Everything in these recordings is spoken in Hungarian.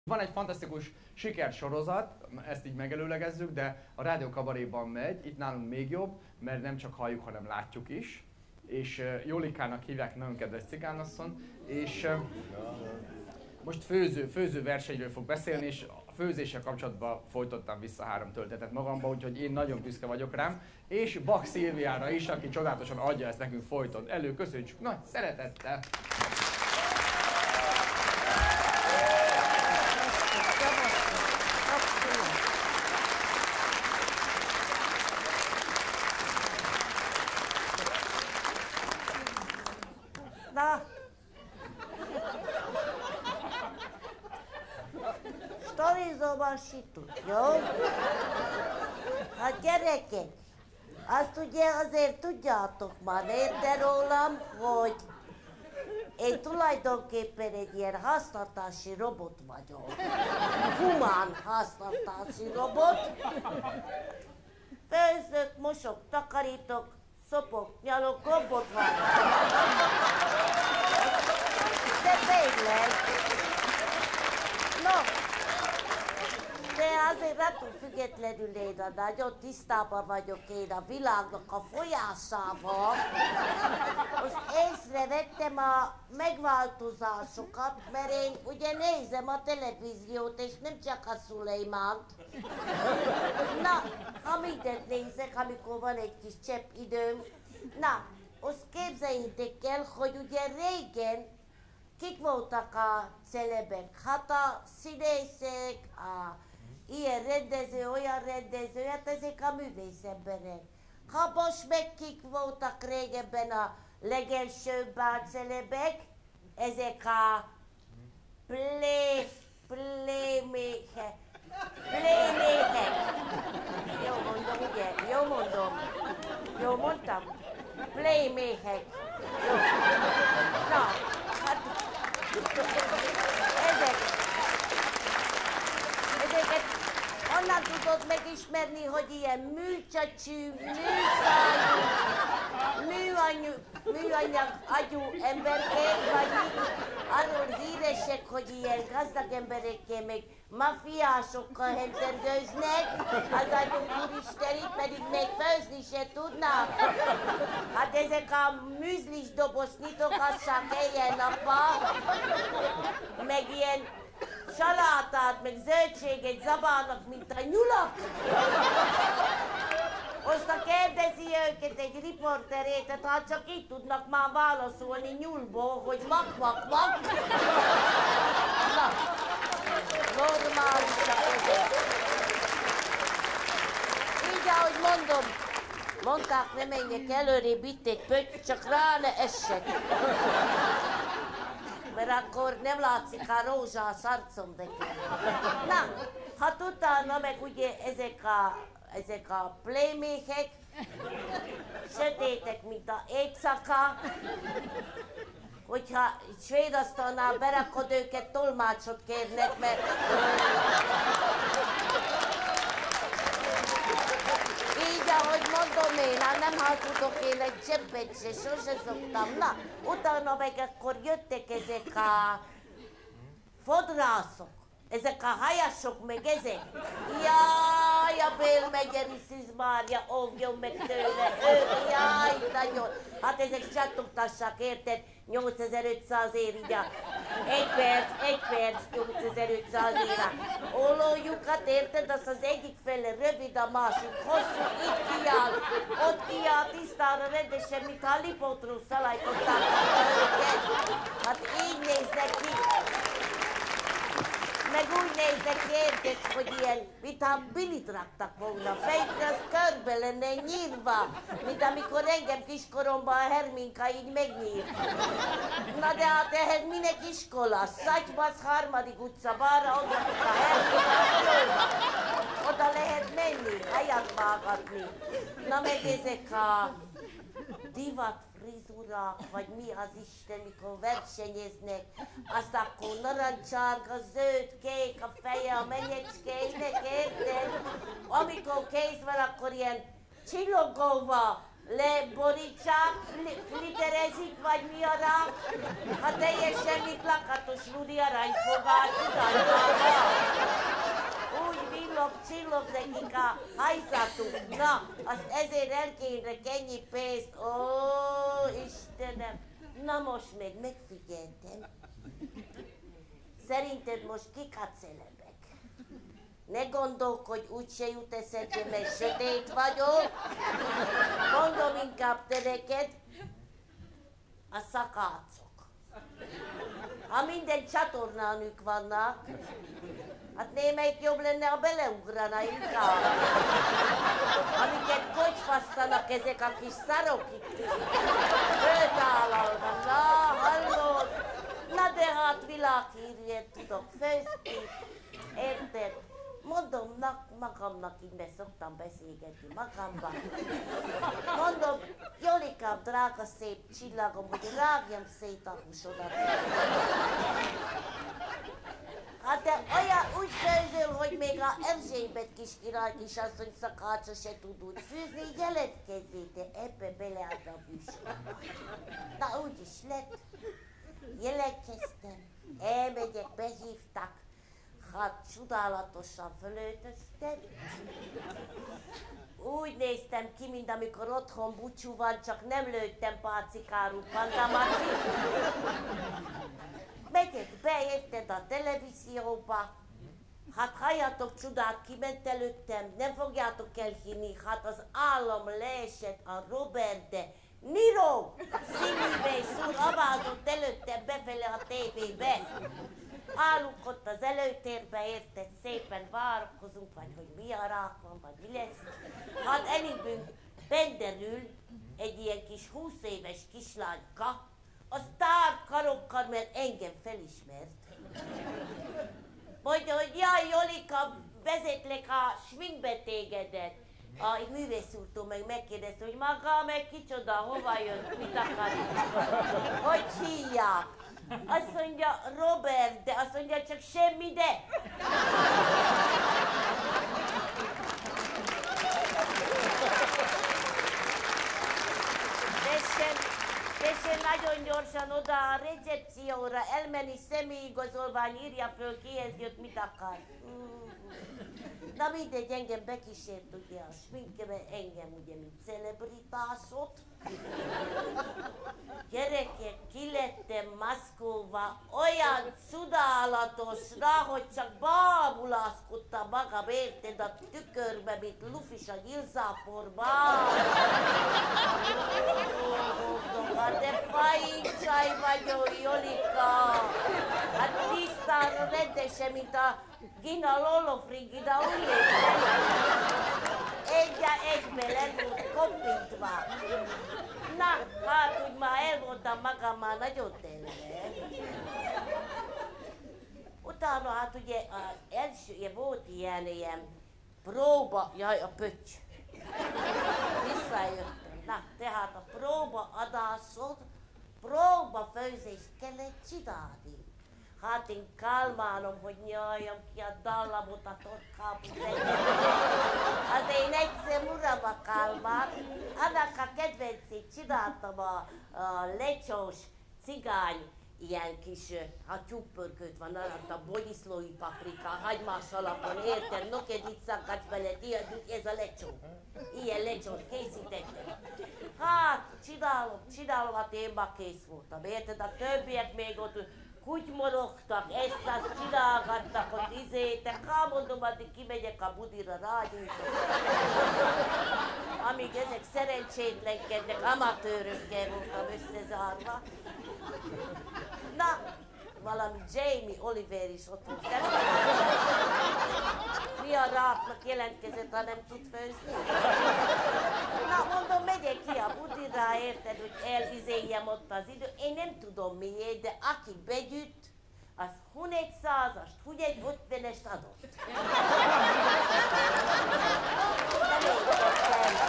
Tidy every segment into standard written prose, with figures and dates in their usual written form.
Van egy fantasztikus sikersorozat, ezt így megelőlegezzük, de a Rádió Kabaréban megy, itt nálunk még jobb, mert nem csak halljuk, hanem látjuk is. És Jolikának hívják, nagyon kedves cigánasszony, és most főző versenyről fog beszélni, és a főzéssel kapcsolatban folytottam vissza 3 töltetet magamba, úgyhogy én nagyon büszke vagyok rám. És Bak Szilviára is, aki csodálatosan adja ezt nekünk folyton elő. Köszönjük nagy szeretettel! Na, sztorizom a situt, jó? Hát gyerekek, azt ugye azért tudjátok már érte rólam, hogy én tulajdonképpen egy ilyen háztartási robot vagyok. Humán háztartási robot. Főzök, mosok, takarítok, szopok, nyalok, gombot vágok. De tényleg. No, de azért attól függetlenül én nagyon tisztában vagyok én a világnak a folyásával. Most észrevettem a megváltozásokat, mert én ugye nézem a televíziót, és nem csak a Szulejmánt. Na, ha mindent nézek, amikor van egy kis csepp időm. Na, azt képzeljétek el, hogy ugye régen kik voltak a celebek? Hát a színészek, a ilyen rendező, olyan rendező, hát ezek a művészemberek. Ha most meg kik voltak régebben a legelsőbb a celebek? Ezek a pléméhek. Jó mondom, ugye? Jó mondom. Jó mondtam? Pléméhek. Jó. Na, hát ezeket honnan tudod megismerni, hogy ilyen műcsacsű, műanyag agyú emberkék, vagy arról híresek, hogy ilyen gazdag emberekkel, meg mafiásokkal hentergőznek, az agyuk úristen, itt pedig még főzni se tudnak. Hát ezek a műzlis dobozt nyitogassák éjjel-nappal, meg ilyen salátát, meg zöldséget zabálnak, mint a nyulak. Aztán kérdezi őket egy riporterétet, hát csak így tudnak már válaszolni nyulból, hogy mak. Na, normálisak ezek. Így, ahogy mondom, mondták, ne menjek előrébb, itt egy pötty, csak rá ne essek. Mert akkor nem látszik a rózsás arcom nekem. Na, hát utána meg ugye ezek a pléméhek, sötétek, mint a éjszaka, hogyha svédasztalnál berakod őket, tolmácsot kérnek, mert... Így, ahogy mondom én, hát nem hazudok én egy cseppet se, sose szoktam. Na, utána meg akkor jöttek ezek a fodrászok, ezek a hajasok, meg ezek. Jaj, a Bél megye Iszűz Mária, óvjon meg tőle, jaj, nagyon. Hát ezek csattogtassák, érted? 8500 ér, így egy perc, 8500 ér. Ollójukat, érted? Az az egyik fele rövid, a másik hosszú, itt kiáll, ott kiáll, tisztára, rendesen, mintha a Lipótról szalajtották őket. Hát így néznek ki. Meg úgy néznek ki, érted, hogy ilyen, mintha bilit raktak volna, fejükre az körbe lenne nyírva, mint amikor engem kiskoromban a Herminka így megnyírt. Na de hát ehhez minek iskola? Szatybasz, 3. utca, balra, oda a Herminka, oda lehet menni, helyet vágatni. Na meg ezek a divat frizura, vagy mi az Isten, mikor versenyeznek, azt akkor narancsárga, zöld, kék a feje, a menyecskének, érted? Amikor kész van, akkor ilyen csillogóval Leborítsák, fliterezik, vagy mi a rá? Ha teljesen mint lakatos Rudi aranyfogát, tudajtálva. Úgy villog, csillog nekik a hajszatuk. Na, azt ezért el kéne ennyi pénzt. Ó, Istenem. Na most még megfigyeltem. Szerinted most kik a celebek? Ne gondolkodj, úgyse jut eszedbe, mert sötét vagyok. Mondom inkább te neked, a szakácok. Ha minden csatornánük vannak, hát némelyik jobb lenne, ha beleugrana inkább. Amiket kocsfasztanak ezek a kis szarok itt. Föltállalva, na, hallod? Na de hát világhírűen tudok főzni, érted? Mondom magamnak, így mert szoktam beszélgetni magamban. Mondom, Jolikám, drága szép csillagom, hogy rágjam szét a húsodat. Hát te olyan úgy főzöl, hogy még a Erzsébet kiskirály kisasszony szakácsa se tud úgy főzni, jelentkezzél te ebbe beleáll a műsorba. Na úgy is lett. Jelentkeztem, elmegyek, behívtak. Hát csodálatosan fölöltöztem. Úgy néztem ki, mint amikor otthon búcsú van, csak nem lőttem pácikáru pandamacit. Megyek be, érted, a televízióba. Hát halljátok csodát, kiment előttem, nem fogjátok elhinni, hát az állam leesett a Robert de Niro színűvé szúr, avázott előttem befele a tévébe. Állunk ott az előtérbe, érted, szépen várakozunk, vagy hogy mi a rák van, vagy mi lesz. Hát elindulunk, benderül egy ilyen kis 20 éves kislányka, az tárt karokkal, mert engem felismert. Mondja, hogy jaj, Jolika, vezetlek a sminkbetégedet. A művészúrtól meg megkérdezte, hogy maga meg kicsoda, hova jön, mit akar, hogy hívják. Azt mondja, Robert, de azt mondja, csak semmi de. Tessék nagyon gyorsan oda a recepcióra elmenni, személyigazolvány, írja föl, kihez jött, mit akar. Na mindegy, engem bekísért ugye a sminkbe, engem ugye mint celebritásot. Gyerekek, kilettem maszkóva, olyan csodálatosra, hogy csak bábulázkodtam magam, érted, a tükörbe, mint Lufis a nyilzáporban. Hát de fajincsaj vagyok, Jolika. Hát tisztán rendesen, mint a Gina Lolofrigida, úgy egybe le volt kopintva. Na, hát úgy már el voltam magam már nagyon telve. Utána hát ugye az első, volt ilyen próba, jaj a pöcs. Visszajöttem. Na, tehát a próbaadásod, próbafőzést kellett csinálni. Hát én kálmálom, hogy nyaljam ki a dallamot a torkából. Az én egyszer uram a kálmát, annak a kedvencét csináltam a lecsós cigány, ilyen kis, hát tyúkpörkölt van alatt, a bogyiszlói paprika, hagymás alapon, érted? Nokedit szakadt bele, ez a lecsó. Ilyen lecsót készítettem. Hát, csinálom, hát én már kész voltam, érted? A többiek még ott kutymorogtak, ezt-azt csinálgattak, ott izétek, mondom, addig kimegyek a budira, rágyújtok. Amíg ezek szerencsétlenkednek, amatőrökkel voltam összezárva. Na, valami Jamie Oliver is ott volt. Mi a ráknak jelentkezett, ha nem tud főzni? Na, mondom, megyek ki a budira, érted, hogy elizéljem ott az idő. Én nem tudom miért, de aki begyűjt, az hun egy 100-ast, hun egy 50-est adott. Nem értettem.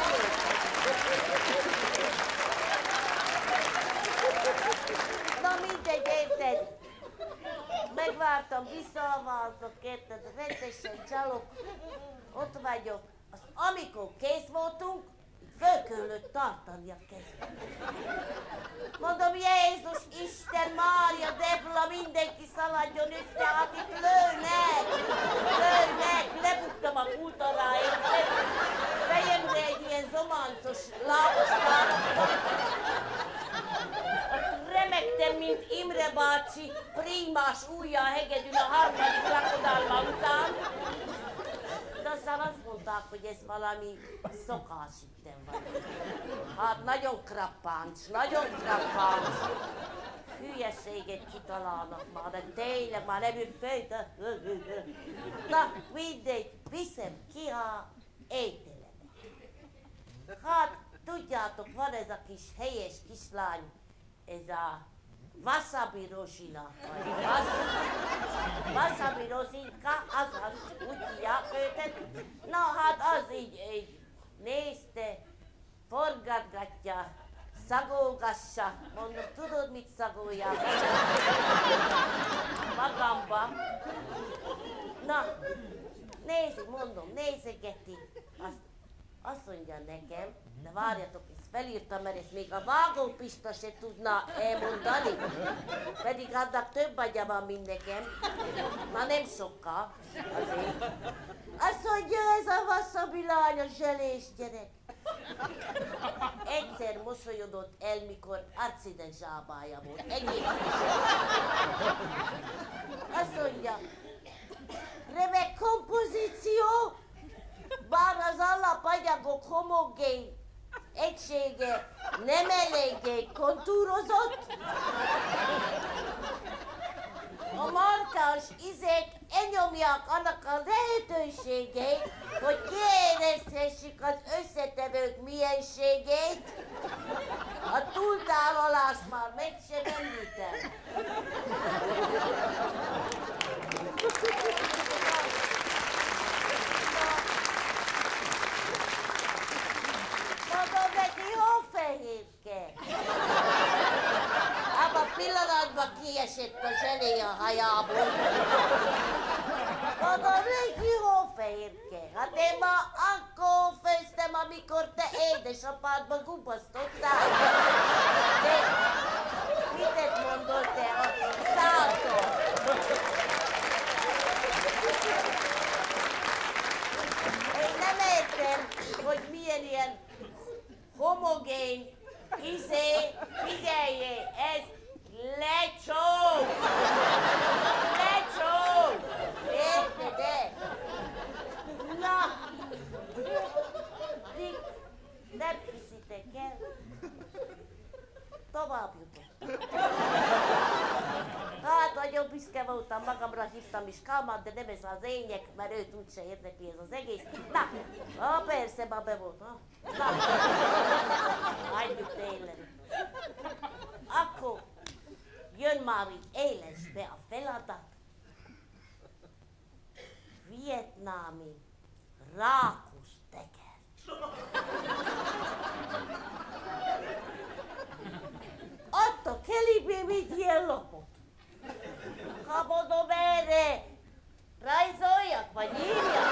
Na mindegy, érted? Megvártam, visszaaváltok, érted? Rendesen csalok, ott vagyok. Azt, amikor kész voltunk, föl kellett tartani a kezét. Mondom, Jézus, Isten, Mária, Debla, mindenki szaladjon össze, akit lőnek, lebuktam a pult alá, és fejemre egy ilyen zomancos lábos tárakot. Azt remegtem, mint Imre bácsi, prímás ujjal hegedűn a harmadik lakodalma után. De aztán azt mondták, hogy ez valami szokásitten van. Hát nagyon krappáncs. Hülyeséget kitalálnak már, de tényleg már nem jön fejt. Na, mindegy, viszem ki a ételemet. Hát, tudjátok, van ez a kis helyes kislány, ez a Wasabi Rozsina, Wasabi Rozinka, azaz, úgy hívják őket. Na hát az így nézte, forgatgatja, szagolgassa. Mondom, tudod mit szagoljak? Magamba. Na, nézi, mondom, nézegeti. Azt mondja nekem, de várjatok, ezt felírtam, mert ezt még a vágópista se tudná elmondani. Pedig annak több agya van, mint nekem. Na nem sokkal, azért. Azt mondja, ez a Wasabi lány, a zselés gyerek. Egyszer mosolyodott el, mikor accident zsábája volt. Egész. Azt mondja, remek kompozíció, bár az alapanyagok homogén egysége nem eléggé kontúrozott, a markáns izék elnyomják annak a lehetőségét, hogy kiérezhessük az összetevők mienségét, a túltárolást már meg sem említem. Mondom neki, hófehérke. Abba a pillanatban kiesett a zselé a hajából. Mondom neki, hófehérke. Hát én ma akkor főztem, amikor te édesapádba gubasztottál. De mitet mondod te a száltól? Én nem értem, hogy milyen ilyen homogén, figyeljé, ez lecsó! Érted-e? Na, nem hiszitek el, tovább jutott. Hát, nagyon büszke voltam, magamra hívtam is Kálmát, de nem ez az lényeg, mert őt úgyse érdekli ez az egész. Na, persze, már be volt, ha? Na, hagyjuk tényleg. Akkor jön már így élesbe a feladat. Vietnámi rákos tekercs. Adtak elébém egy ilyen lapot. Ha mondom erre, rajzoljak, vagy írjak?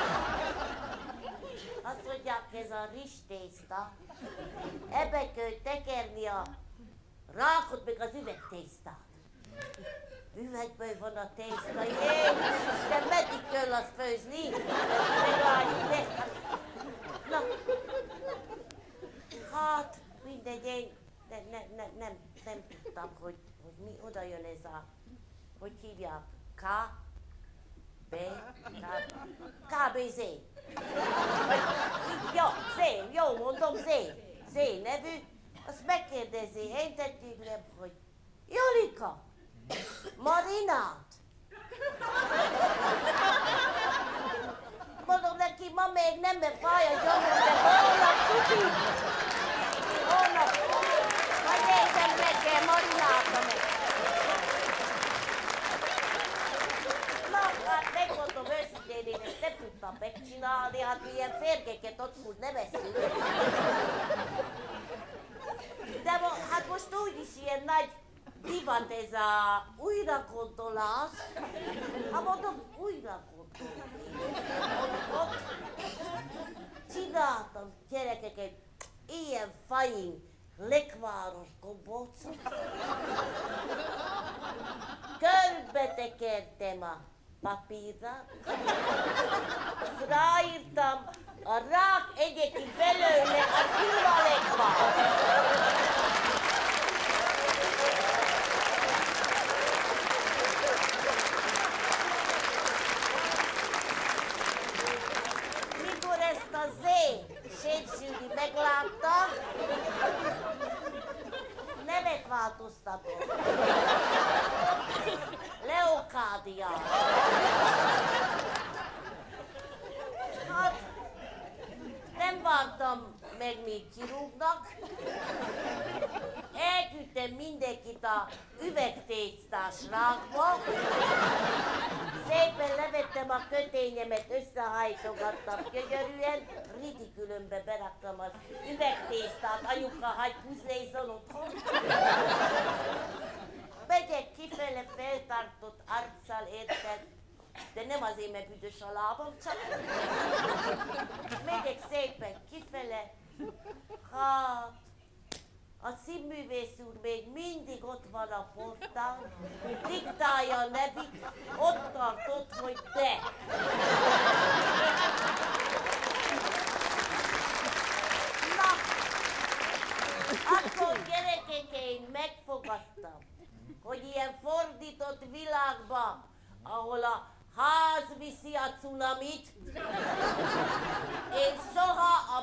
Azt mondják, ez a rizstészta. Ebbe kell tekerni a rákot, meg az üvegtésztát. Üvegből van a tészta, Jézus Isten, meddig kell azt főzni? Megálljuk meg. Na, hát, mindegy, én nem tudtam, hogy mi oda jön ez a, hogy hívják, KBZ. Jó, mondom, Z nevű, azt megkérdezi, én tettük le, hogy Jolika, marinát. Mondom neki, ma még nem fáj a gyomrom, de holnap tuti. Holnap, majd nézem reggel marináta meg. Na, hát megmondom őszintén, én ezt nem tudtam megcsinálni, hát mi ilyen férgeket otthon nem eszünk. De hát most úgyis ilyen nagy divat ez a újragondolás. Ha mondom, újragondolás. Csináltam gyerekeket ilyen fain lekváros gombócot. Körbetekertem a papírra, azt ráírtam, a rák egye ki belőle a szilvalekvár. Mikor ezt a Z Sétszűri meglátta, nevet változtatott. Leokádia. Hát, nem vártam meg, míg kirúgnak. Elküldtem mindenkit a üvegtésztás rákba. Szépen levettem a kötényemet, összehajtogattam gyönyörűen, ridikülömbe beraktam az üvegtésztát, anyuka, hagy puzzlézzon otthon. Megyek kifele feltartott arccal, érted? De nem azért, mert büdös a lábam, csak megyek szépen kifele. Hát, a színművész úr még mindig ott van a portán, diktálja a nevét, ott tartott, hogy te. Na, akkor gyerekek, én megfogadtam, hogy ilyen fordított világban, ahol a ház viszi a cunamit, én soha